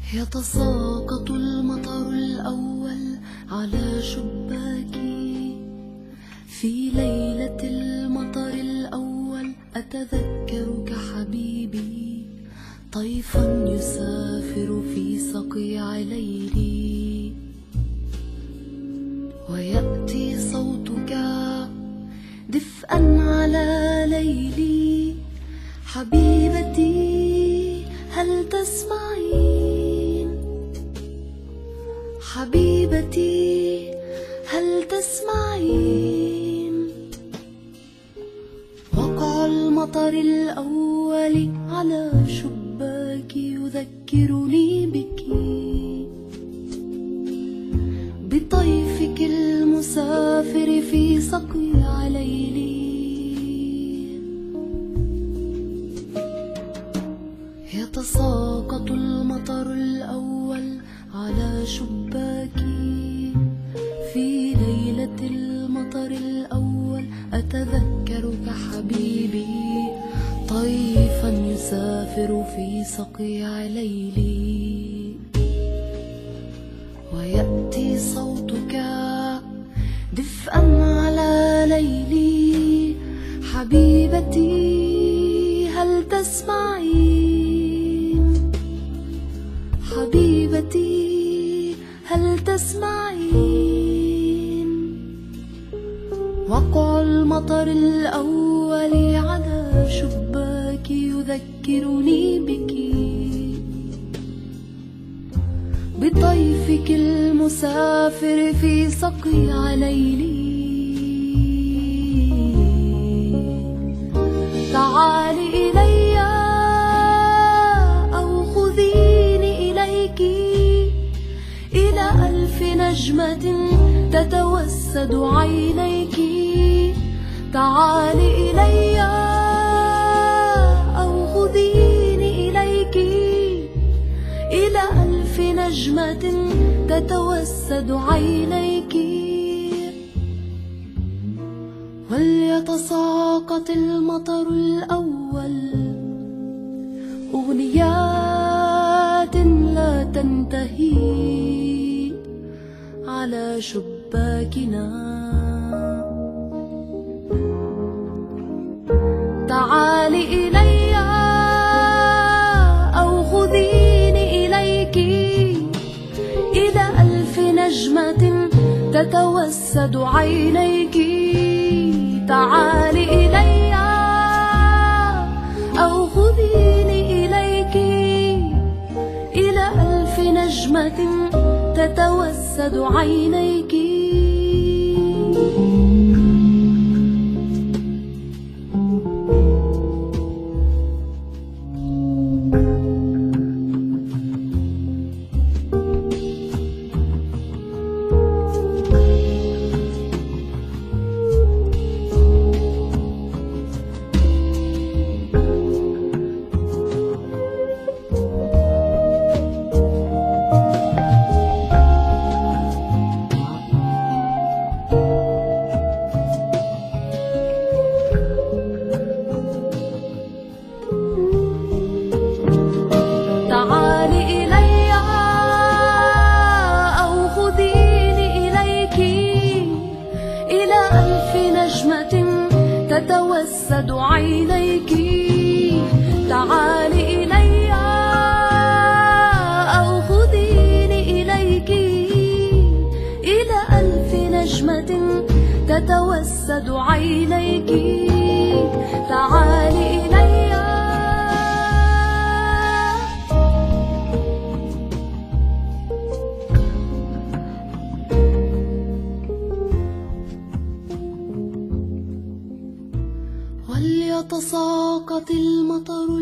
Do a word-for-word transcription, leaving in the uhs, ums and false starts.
يتساقط المطر الأول على شباكي في ليلة المطر الأول. أتذكرك حبيبي طيفا يسافر في صقيع ليلي، ويأتي صوتك دفئا على ليلي. حبيبتي هل تسمعين؟ حبيبتي هل تسمعين؟ وقع المطر الأول على شباكي يذكرني بك، بطيفك المسافر في صقيع ليلي. يتساقط المطر الأول على شباكي في ليلة المطر الأول. أتذكرك حبيبي طيفا يسافر في صقيع ليلي، ويأتي صوتك دفئا على ليلي. حبيبتي هل تسمعين؟ حبيبتي هل تسمعين؟ وقع المطر الأول على شباكي يذكرني بك، بطيفك المسافر في صقيع ليلي. تعالي إلي أو خذيني إليك إلى ألف نجمة تتوسد عينيك. تعالي إلي أو خذيني إليك إلى ألف نجمة تتوسد عينيك. وليتساقط المطر الأول أغنيات لا تنتهي على شباكنا. تعالي إلي أو خذيني إليك إلى ألف نجمة تتوسد عينيك. تعالي إلي أو خذيني إليك إلى ألف نجمة تتوسد عينيك. تتوسد عينيك. تعالي إلي أو خذيني إليك إلى ألف نجمة تتوسد عينيك. تعالي إلي وليتساقط المطر